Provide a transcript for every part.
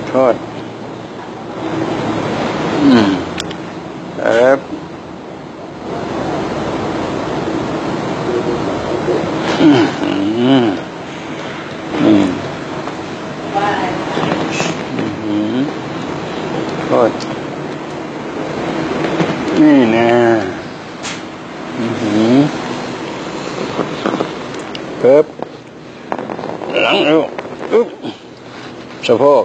โทษโทษนี่นะปึ๊บหลังเอวอึ๊บสะโพก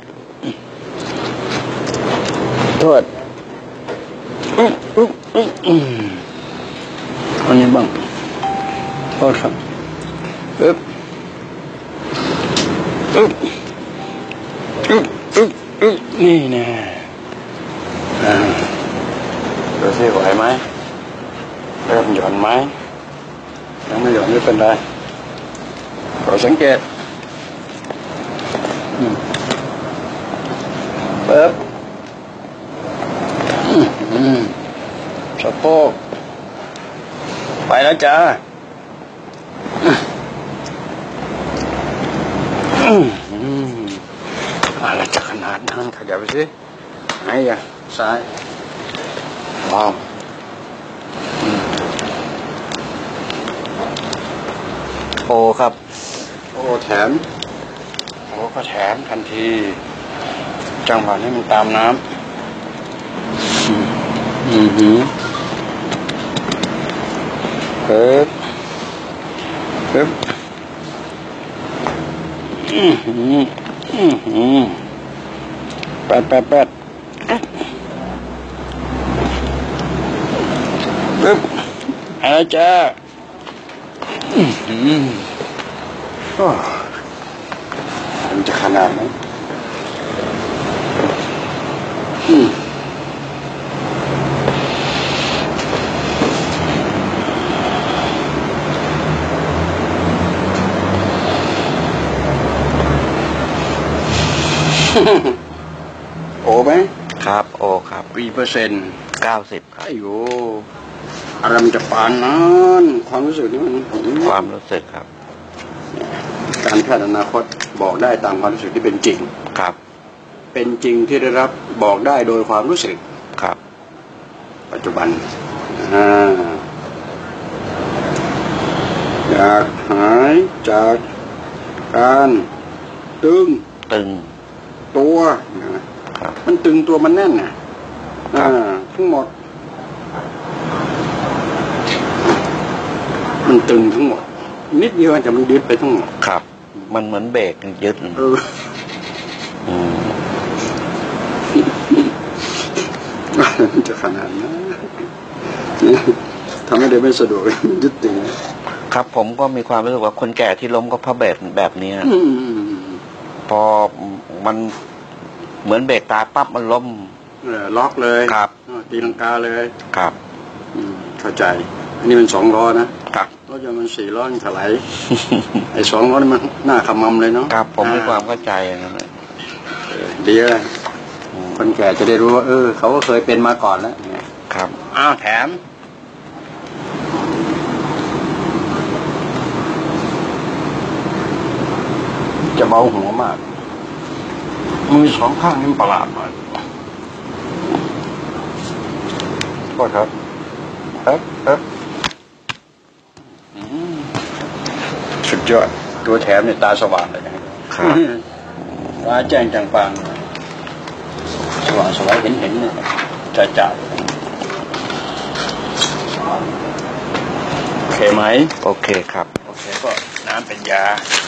โทษอันนี้บ้างโทษครับปึ๊บนี่นะดูสิไหวไหมเริ่มหย่อนไหมยังไม่หย่อนไม่เป็นไรขอสังเกตปึ๊บสะโพกไปแล้วจ้าอะไรจะขนาดนั้นขยับไปสิไอ้ยะซ้ายว้าวโอครับโอแถมโอก็แถมทันทีจังหวะนี้มันตามน้ำปึ๊บแปดปึ๊บอะไรจ้ามันจะขนาดไหนโอไหมครับโอครับกี่%90ครับไอ้โยอะไรมันจะปานนั้นความรู้สึกนี่มันความรู้สึกครับการแพทย์อนาคตบอกได้ตามความรู้สึกที่เป็นจริงครับเป็นจริงที่ได้รับบอกได้โดยความรู้สึกครับปัจจุบันอยากหายจากการตึงตัวมันตึงตัวมันแน่นน่ะทั้งหมดมันตึงทั้งหมดนิดเดียวแต่มันยึดไปทั้งหมดครับมันเหมือนเบรกยึดมันจะขนาดนั้นทำให้เดินไม่สะดวกยึดติดครับผมก็มีความรู้สึกว่าคนแก่ที่ล้มก็เพราะเบรกแบบนี้พอมันเหมือนเบรกตาปั๊บมันล้มล็อกเลยครับตีลังกาเลยครับเข้าใจอันนี้มัน2 ล้อนะครับรถยนต์มัน4 ล้อมันถลายไอ้2 ล้อนี่มันหน้าขมำเลยเนาะครับผมมีความเข้าใจอย่างนั้นเลยดีเลยคนแก่จะได้รู้ว่าเขาก็เคยเป็นมาก่อนแล้วครับแถมจะเบาหัวมากมือ2 ข้างนี่ประหลาดมากก็ครับสุดยอดตัวแถมเนี่ยตาสว่างเลยนะครับตาแจ้งจังปังสว่างสวยเห็นเนี่ยจ่าโอเคไหมโอเคครับโอเคก็น้ำเป็นยา